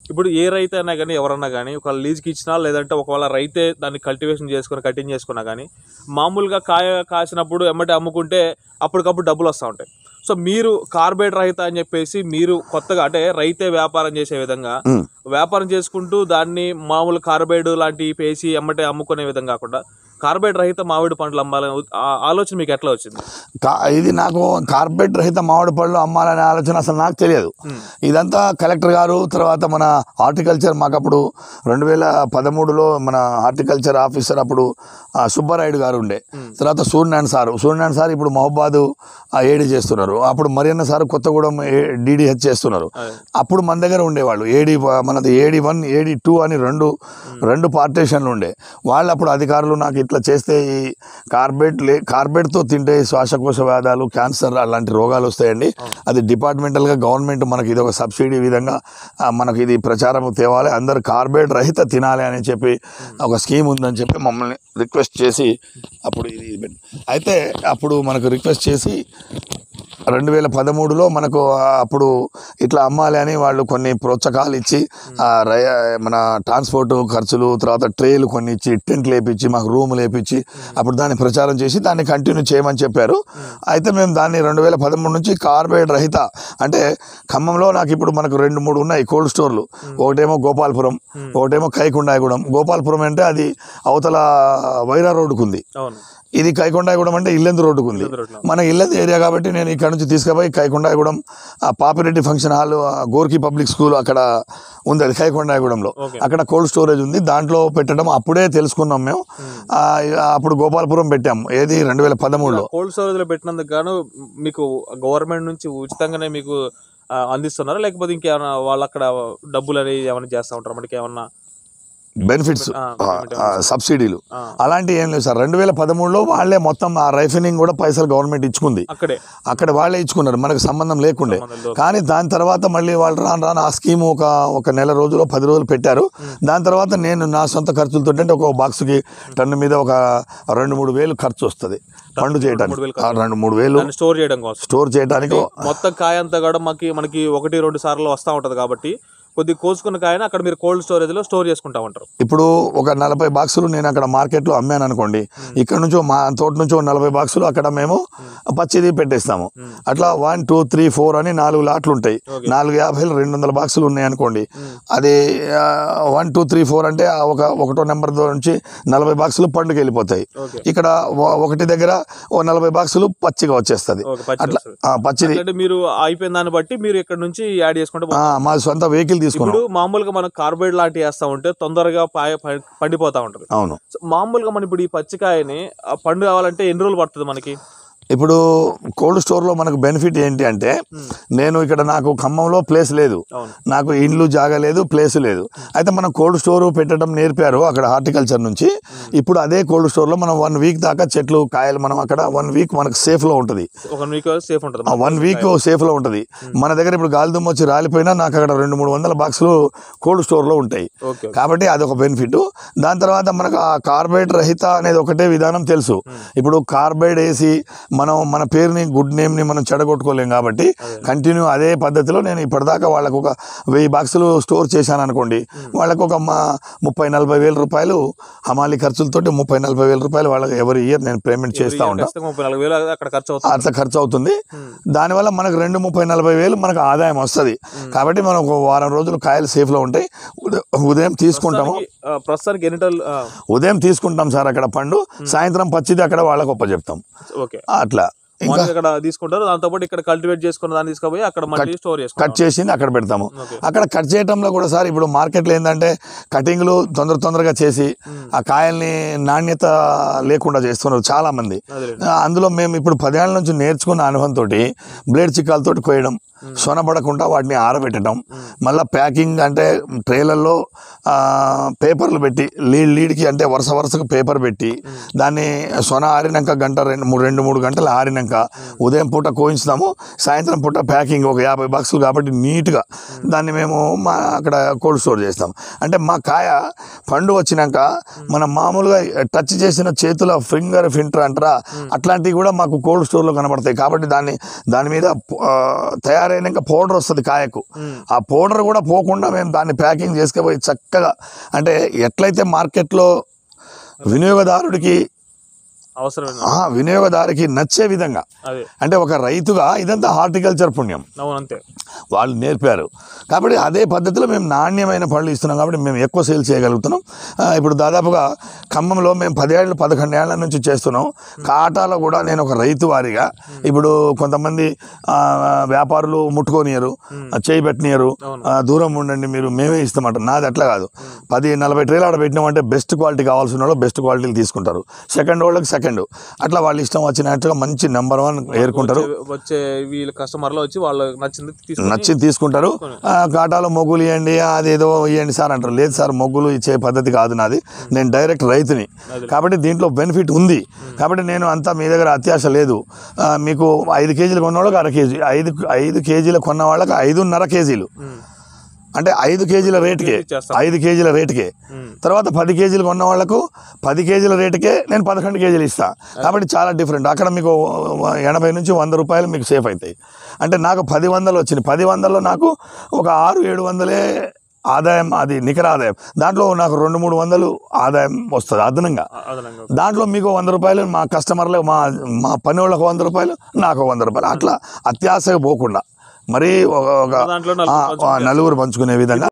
ఇప్పుడు ఏ రైతు అయినా గానీ, ఎవరన్నా గానీ ఒక లీజ్‌కి ఇచ్చినా లేదంటే ఒకవేళ రైతే దాన్ని కల్టివేషన్ చేసుకొని, కటింగ్ చేసుకున్నా గానీ, మామూలుగా కాయ కాసినప్పుడు ఎమ్మటే అమ్ముకుంటే అప్పటికప్పుడు డబ్బులొస్తా ఉంటాయి. సో, మీరు కార్బైడ్ రహిత అని చెప్పేసి మీరు కొత్తగా అంటే రైతే వ్యాపారం చేసే విధంగా వ్యాపారం చేసుకుంటూ దాన్ని మామూలు కార్బైడ్ లాంటివి పేసి ఎమ్మటే అమ్ముకునే విధంగా కాకుండా కార్బైడ్ రహిత మామిడి పండ్లు అమ్మాలనే ఆలోచన మీకు ఎట్లా వచ్చింది? ఇది నాకు కార్బైడ్ రహిత మామిడి పళ్ళు అమ్మాలనే ఆలోచన అసలు నాకు తెలియదు. ఇదంతా కలెక్టర్ గారు, తర్వాత మన హార్టికల్చర్ మాకు అప్పుడు 2013లో మన హార్టికల్చర్ ఆఫీసర్ అప్పుడు సుబ్బారాయుడు గారు ఉండే, తర్వాత సూర్యనారాయణ సార్ ఇప్పుడు మహబాదు ఏడీ చేస్తున్నారు, అప్పుడు మరియన్న సార్ కొత్తగూడెం DDH చేస్తున్నారు. అప్పుడు మన దగ్గర ఉండేవాళ్ళు మనది AD1 AD2 అని రెండు పార్టీషన్లు ఉండే వాళ్ళు. అప్పుడు అధికారులు నాకు ఇట్లా చేస్తే ఈ కార్బైడ్తో తింటే శ్వాసకోశ వ్యాధాలు, క్యాన్సర్ అలాంటి రోగాలు వస్తాయండి, అది డిపార్ట్మెంటల్గా గవర్నమెంట్ మనకి ఇది ఒక సబ్సిడీ విధంగా మనకి ఇది ప్రచారం తేవాలి, అందరు కార్బైడ్ రహిత తినాలి అని చెప్పి ఒక స్కీమ్ ఉందని చెప్పి మమ్మల్ని రిక్వెస్ట్ చేసి అప్పుడు ఇది అయితే అప్పుడు మనకు రిక్వెస్ట్ చేసి 2013లో మనకు అప్పుడు ఇట్లా అమ్మాలి అని వాళ్ళు కొన్ని ప్రోత్సాహాలు ఇచ్చి మన ట్రాన్స్పోర్ట్ ఖర్చులు, తర్వాత ట్రేలు కొన్ని ఇచ్చి, టెంట్లు వేపించి, మాకు రూములు వేపించి అప్పుడు దాన్ని ప్రచారం చేసి దాన్ని కంటిన్యూ చేయమని చెప్పారు. అయితే మేము దాన్ని 2013 నుంచి కార్బైడ్ రహిత అంటే ఖమ్మంలో నాకు ఇప్పుడు మనకు 2-3 ఉన్నాయి కోల్డ్ స్టోర్లు. ఒకటేమో గోపాలపురం, ఒకటేమో కైకొండాయగూడెం. గోపాలపురం అంటే అది అవతల వైరా రోడ్డుకు ఉంది, ఇది కైకొండాయగూడెం అంటే ఇల్లెందు రోడ్డుకు ఉంది. మన ఇల్లెందు ఏరియా కాబట్టి నేను ఇక్కడ నుంచి తీసుకుపోయి Kaikondayagudem Papireddy function hall, Gorky public school అక్కడ ఉంది, అది కైకొండాయగూడెంలో. అక్కడ కోల్డ్ స్టోరేజ్ ఉంది, దాంట్లో పెట్టడం అప్పుడే తెలుసుకున్నాం మేము. అప్పుడు గోపాలపురం పెట్టాము, ఏది 2013లో. కోల్డ్ స్టోరేజ్ లో పెట్టినందుకు గాను మీకు గవర్నమెంట్ నుంచి ఉచితంగానే మీకు అందిస్తున్నారా, లేకపోతే ఇంకేమైనా వాళ్ళు అక్కడ డబ్బులు అనేది ఏమైనా చేస్తూ ఉంటారు, మనకి ఏమన్నా బెనిఫిట్స్ సబ్సిడీలు అలాంటివి ఏం లేవు సార్. 2013లో వాళ్ళే మొత్తం ఆ రైఫినింగ్ కూడా పైసలు గవర్నమెంట్ ఇచ్చుకుంది, అక్కడ వాళ్ళే ఇచ్చుకున్నారు, మనకు సంబంధం లేకుండే. కానీ దాని తర్వాత మళ్ళీ వాళ్ళు రాను ఆ స్కీమ్ ఒక నెల రోజులు 10 రోజులు పెట్టారు. దాని తర్వాత నేను నా సొంత ఖర్చులతో అంటే ఒక బాక్స్కి టన్ను మీద ఒక 2-3 వేలు ఖర్చు వస్తుంది పండు చేయడానికి, 2-3 వేలు స్టోర్ చేయడానికి. మొత్తం కాయ అంతా కూడా మనకి 1-2 సార్లు వస్తూ ఉంటుంది కాబట్టి కొద్ది కోసుకున్న కాయన అక్కడ మీరు కోల్డ్ స్టోరేజ్లో స్టోర్ చేసుకుంటా ఉంటారు. ఇప్పుడు ఒక 40 బాక్సులు నేను అక్కడ మార్కెట్లో అమ్మాను అనుకోండి, ఇక్కడ నుంచి మా తోట నుంచి 40 బాక్సులు అక్కడ మేము పచ్చిది పెట్టేస్తాము. అట్లా 1, 2, 3, 4 అని 4 లాట్లు ఉంటాయి. 450 200 బాక్సులు ఉన్నాయి అనుకోండి, అది 1, 2, 3, 4 అంటే ఒకటో నెంబర్ నుంచి 40 బాక్సులు పండుగ వెళ్ళిపోతాయి. ఇక్కడ ఒకటి దగ్గర 40 బాక్సులు పచ్చిగా వచ్చేస్తుంది. అట్లా పచ్చిది మీరు అయిపోయిన దాన్ని బట్టి మీరు ఇక్కడ నుంచి యాడ్ చేసుకుంటే మా సొంత వెహికల్ ఇప్పుడు మామూలుగా మనం కార్బైడ్ లాంటివి వేస్తా ఉంటే తొందరగా పండిపోతా ఉంటది. అవును, మామూలుగా మనం ఇప్పుడు ఈ పచ్చికాయని పండు కావాలంటే ఎన్ని రోజులు పడుతుంది మనకి? ఇప్పుడు కోల్డ్ స్టోర్లో మనకు బెనిఫిట్ ఏంటి అంటే, నేను ఇక్కడ నాకు ఖమ్మంలో ప్లేస్ లేదు, నాకు ఇండ్లు జాగా లేదు, ప్లేస్ లేదు. అయితే మనం కోల్డ్ స్టోర్ పెట్టడం నేర్పారు అక్కడ హార్టికల్చర్ నుంచి. ఇప్పుడు అదే కోల్డ్ స్టోర్లో మనం 1 వీక్ దాకా చెట్లు కాయలు మనం అక్కడ 1 వీక్ మనకు సేఫ్లో ఉంటుంది, 1 వీక్ సేఫ్లో ఉంటుంది. మన దగ్గర ఇప్పుడు గాలిదుమ్మ వచ్చి రాలిపోయినా నాకు అక్కడ 200-300 బాక్సులు కోల్డ్ స్టోర్లో ఉంటాయి. కాబట్టి అదొక బెనిఫిట్. దాని తర్వాత మనకు ఆ కార్బైడ్ రహిత అనేది ఒకటే విధానం తెలుసు. ఇప్పుడు కార్బైడ్ వేసి మన పేరుని గుడ్ నేమ్ని మనం చెడగొట్టుకోలేం కాబట్టి కంటిన్యూ అదే పద్ధతిలో నేను ఇప్పటిదాకా వాళ్ళకు ఒక 1000 బాక్సులు స్టోర్ చేశాను అనుకోండి, వాళ్ళకు ఒక 30-40 వేల రూపాయలు హమాలి ఖర్చులతో 30-40 వేల రూపాయలు వాళ్ళకి ఎవరి ఇయర్ నేను పేమెంట్ చేస్తూ ఉంటాను. అట్లా ఖర్చు అవుతుంది. దానివల్ల మనకు 30-40 వేలు మనకు ఆదాయం వస్తుంది. కాబట్టి మనం ఒక వారం రోజులు కాయలు సేఫ్లో ఉంటాయి. ఉదయం తీసుకుంటాము, ఉదయం తీసుకుంటాం సార్ అక్కడ పండు, సాయంత్రం పచ్చిది అక్కడ వాళ్ళకు ఒప్పచెప్తాం. అట్లా ఇక్కడ తీసుకుంటారు. దాంతో పాటు ఇక్కడ కల్టివేట్ చేసుకున్న దాన్ని తీసుకుపోయి అక్కడ మళ్ళీ స్టోర్ చేసుకుంటాం, కట్ చేసింది అక్కడ పెడతాము. అక్కడ కట్ చేయడంలో కూడా సార్ ఇప్పుడు మార్కెట్లో ఏంటంటే కటింగ్లు తొందరగా చేసి ఆ కాయల్ని నాణ్యత లేకుండా చేస్తున్నారు చాలా మంది. అందులో మేము ఇప్పుడు 10 ఏళ్ల నుంచి నేర్చుకున్న అనుభవంతో బ్లేడ్ చిక్కాలతోటి కోయడం, సొనబడకుండా వాటిని ఆరబెట్టడం, మళ్ళీ ప్యాకింగ్ అంటే ట్రేలల్లో పేపర్లు పెట్టి లీడ్కి అంటే వరుసగా పేపర్ పెట్టి దాన్ని సొన ఆరినాక 2-3 గంటలు ఆరినాక ఉదయం పూట కోయించుతాము, సాయంత్రం పూట ప్యాకింగ్ ఒక 50 బాక్సులు కాబట్టి నీట్గా దాన్ని మేము అక్కడ కోల్డ్ స్టోర్ చేస్తాం. అంటే మా కాయ పండు వచ్చినాక మనం మామూలుగా టచ్ చేసిన చేతుల ఫింగర్ ప్రింటర్ అంటారా, అట్లాంటివి కూడా మాకు కోల్డ్ స్టోర్లో కనబడతాయి. కాబట్టి దాని మీద తయారు తయారైనాక పౌడర్ వస్తుంది కాయకు, ఆ పౌడర్ కూడా పోకుండా మేము దాన్ని ప్యాకింగ్ చేసుకుపోయి చక్కగా, అంటే ఎట్లయితే మార్కెట్లో వినియోగదారుడికి అవసరం వినియోగదారికి నచ్చే విధంగా, అంటే ఒక రైతుగా ఇదంతా హార్టికల్చర్ పుణ్యం, అంతే వాళ్ళు నేర్పారు కాబట్టి అదే పద్ధతిలో మేము నాణ్యమైన పళ్ళు ఇస్తున్నాం కాబట్టి మేము ఎక్కువ సేల్ చేయగలుగుతున్నాం. ఇప్పుడు దాదాపుగా ఖమ్మంలో మేము 10-11 ఏళ్ల నుంచి చేస్తున్నాం. కాటాలో కూడా నేను ఒక రైతు వారిగా, ఇప్పుడు కొంతమంది వ్యాపారులు ముట్టుకోనియరు, చేయి పెట్టనియరు, దూరం ఉండండి మీరు మేమే ఇస్తామంటారు. నాది అట్లా కాదు, 10-40 ట్రేలు ఆడ పెట్టినామంటే బెస్ట్ క్వాలిటీ కావాల్సిన వాళ్ళు బెస్ట్ క్వాలిటీలు తీసుకుంటారు, సెకండ్ వాళ్ళకి సెకండ్, అట్లా వాళ్ళు ఇష్టం వచ్చినట్టుగా మంచి నెంబర్ 1 ఏరుకుంటారు. వచ్చే వీళ్ళ కస్టమర్లు వచ్చి వాళ్ళు నచ్చింది తీసుకుంటారు. కాటాలో మొగ్గులు ఇవ్వండి అదేదో ఇవ్వండి సార్ అంటారు. లేదు సార్, మొగ్గులు ఇచ్చే పద్ధతి కాదు నాది, నేను డైరెక్ట్ రైతుని కాబట్టి దీంట్లో బెనిఫిట్ ఉంది. కాబట్టి నేను అంతా మీ దగ్గర అత్యాశ లేదు. మీకు 5 కేజీలు కొన్న వాళ్ళకి 1/2 కేజీ, 5 కేజీలు కొన్న వాళ్ళకి 5.5 కేజీలు, అంటే 5 కేజీల రేటుకే, 5 కేజీల రేటుకే. తర్వాత 10 కేజీలు కొన్న వాళ్ళకు 10 కేజీల రేటుకే నేను 11 కేజీలు ఇస్తాను. కాబట్టి చాలా డిఫరెంట్. అక్కడ మీకు 80 నుంచి 100 రూపాయలు మీకు సేఫ్ అవుతాయి. అంటే నాకు 10 వచ్చినాయి. 10 నాకు ఒక 600-700 ఆదాయం, అది నికర ఆదాయం. దాంట్లో నాకు 200-300 ఆదాయం వస్తుంది అదనంగా. దాంట్లో మీకు 100 రూపాయలు మా కస్టమర్లకు, మా పని వాళ్ళకు 100 రూపాయలు, నాకు 100 రూపాయలు, అట్లా అత్యాశగా పోకుండా మరి ఒక నలుగురు పంచుకునే విధంగా.